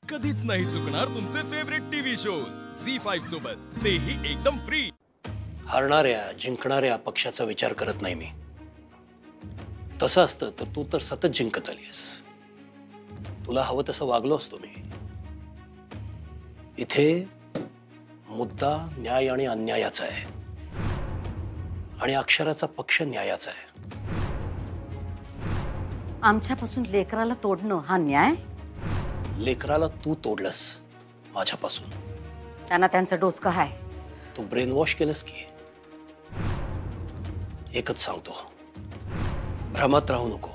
कधीच नाही चुकणार तुमचे फेवरेट टीव्ही शोज झी5 सोबत, तेही एकदम फ्री। हरणाऱ्या जिंकणाऱ्या पक्षाचा विचार करत नाही मी। तसं असतं तर तू तर सतत जिंकत आलीस। तुला हवं तसं वागलो असतो मी। इथे मुद्दा न्याय आणि अन्यायाचा आहे आणि अक्षराचा पक्ष न्यायाचा आहे। आमच्यापासून लेकराला तोडणं हा न्याय? लेकराला तू तोडलंस माझ्यापासून। त्यांना त्यांचं डोसकं आहे। तू ब्रेन वॉश केलंस की। एकच सांगतो, भ्रमात राहू नको।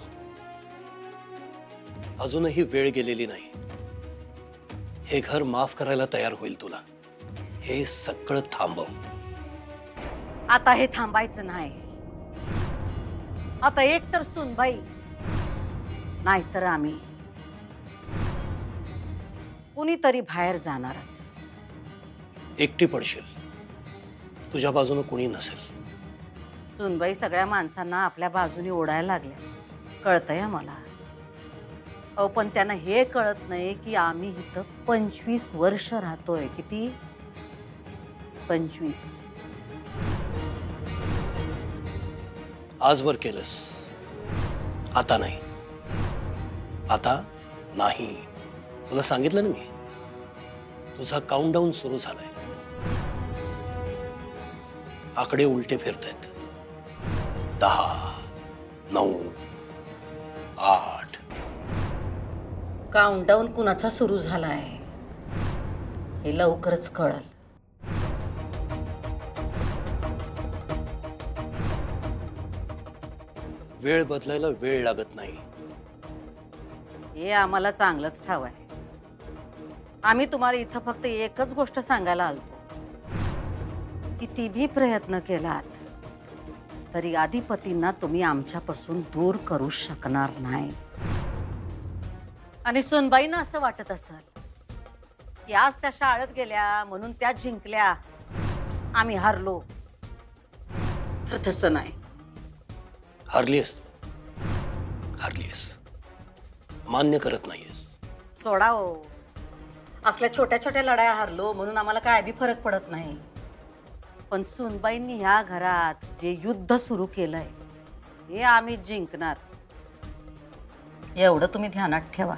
अजूनही वेळ गेलेली नाही। हे घर माफ करायला तयार होईल तुला। हे सगळं थांबव। आता हे थांबायचं नाही। आता एक तर सुनबाई नाहीतर आम्ही कुणीतरी बाहेर जाणारच। एकटी पडशील, तुझ्या बाजूने कुणी नसेल। सुनबाई सगळ्या माणसांना आपल्या बाजूने ओढायला लागल्या, कळतंय मला। अहो पण त्यांना हे कळत नाही की आम्ही इथं 25 वर्ष राहतोय। किती? 25। आजवर केलंस, आता नाही। आता नाही, तुला सांगितलं ना मी। तुझा काउंटडाऊन सुरू झालाय। आकडे उलटे फिरतायत। 10, 9, 8। काउंटडाऊन कुणाचा सुरू झालाय हे लवकरच कळल। वेळ बदलायला वेळ लागत नाही। हे आम्हाला चांगलंच ठाव आहे। आम्ही तुम्हाला इथं फक्त एकच गोष्ट सांगायला आलतो, किती भी प्रयत्न केलात तरी अधिपतींना तुम्ही आमच्यापासून दूर करू शकणार नाही। आणि सुनबाईंना असं वाटत असेल की आज त्या शाळेत गेल्या म्हणून त्या जिंकल्या, आम्ही हरलो। तर तसं नाही। हरलीस तू, हरलीस। मान्य करत नाहीयेस। सोडा हो, असल्या छोट्या छोट्या लढाया हरलो म्हणून आम्हाला काय बी फरक पडत नाही। पण सुनबाईंनी ह्या घरात जे युद्ध सुरू केलंय हे आम्ही जिंकणार, एवढं तुम्ही ध्यानात ठेवा।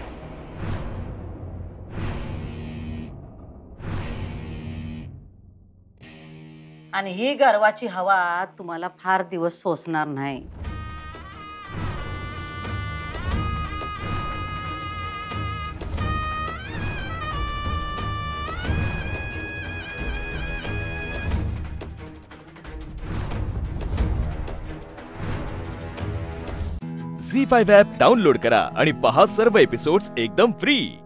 आणि ही गर्वाची हवा तुम्हाला फार दिवस सोसणार नाही। झी5 ॲप डाउनलोड करा आणि पहा सर्व एपिसोड्स एकदम फ्री।